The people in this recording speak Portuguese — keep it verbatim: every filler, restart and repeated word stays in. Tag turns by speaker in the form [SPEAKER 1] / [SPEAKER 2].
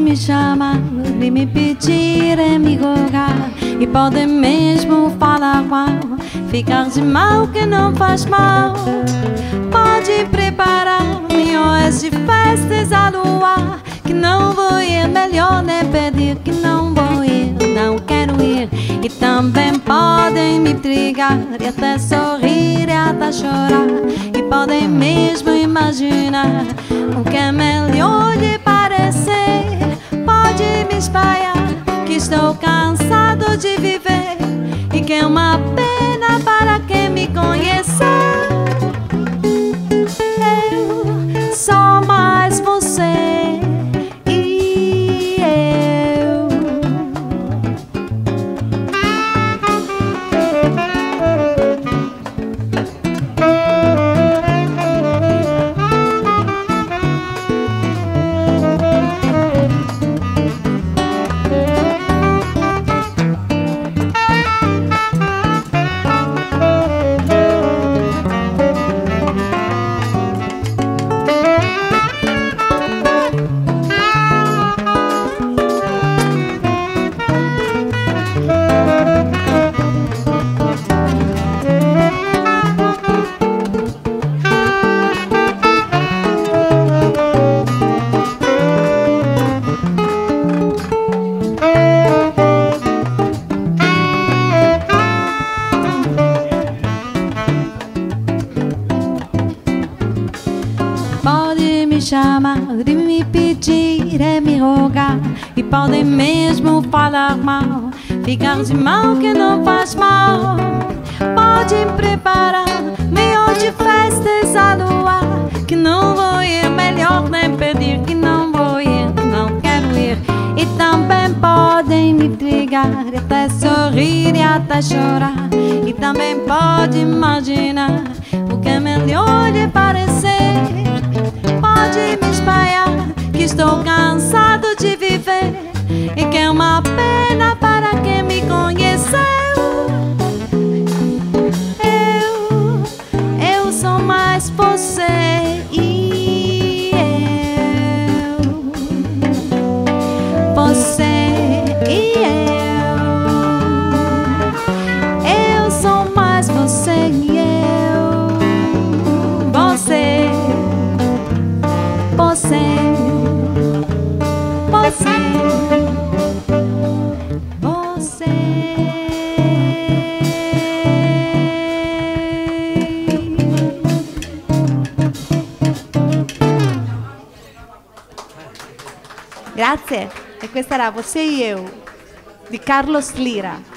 [SPEAKER 1] me chamar, de me pedir e me rogar, e pode mesmo falar mal, ficar de mal que não faz mal. Pode preparar milhões de festas a luar, que não vou ir, melhor nem pedir, que não vou ir, não quero ir. E também podem me intrigar, e até sorrir e até chorar, e podem mesmo imaginar o que é melhor lhe parecer. Pode me espalhar que estou cansado de viver, e que é uma pena para quem me conhecer. Eu sou mais você e eu. Pode me chamar, de me pedir e me rogar, e podem mesmo falar mal, ficar de mal que não faz mal. Pode preparar milhões de festas a luar, que não vou ir, melhor nem pedir, que não vou ir, não quero ir. E também podem me intrigar, e até sorrir e até chorar, e também pode imaginar o que é melhor lhe parecer. Pode me espalhar que estou cansado de viver, e que é uma pena para quem me conheceu. Eu, eu sou mais você e eu. Você e eu. Eu sou mais você e eu. Você. Você, você, você.
[SPEAKER 2] Grazie. E questa era Voce e eu, di Carlos Lyra.